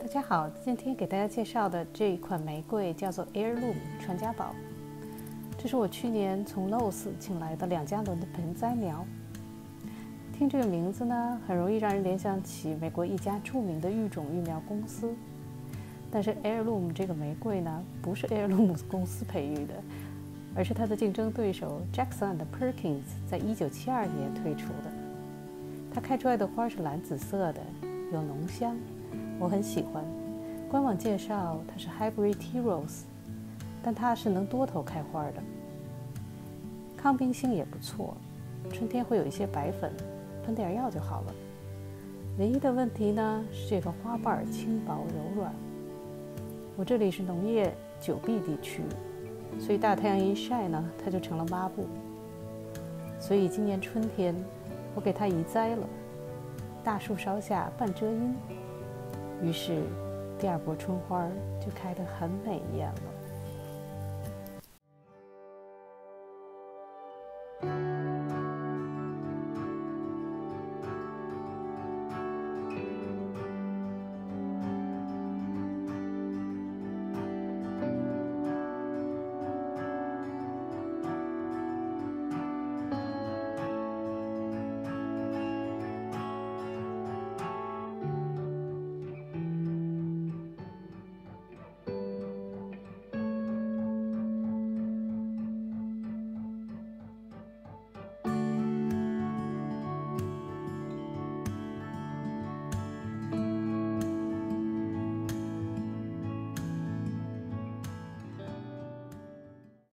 大家好，今天给大家介绍的这一款玫瑰叫做 Heirloom 传家宝，这是我去年从 Rose 请来的2加仑的盆栽苗。听这个名字呢，很容易让人联想起美国一家著名的育种育苗公司。但是 Heirloom 这个玫瑰呢，不是 Heirloom 公司培育的，而是它的竞争对手 Jackson Perkins 在1972年推出的。它开出来的花是蓝紫色的，有浓香，我很喜欢。官网介绍它是 Hybrid Rose， 但它是能多头开花的，抗病性也不错。春天会有一些白粉，喷点药就好了。唯一的问题呢是这个花瓣轻薄柔软。我这里是农业9B 地区，所以大太阳一晒呢，它就成了抹布。所以今年春天我给它移栽了，大树梢下半遮阴，于是第2波春花就开得很美艳了。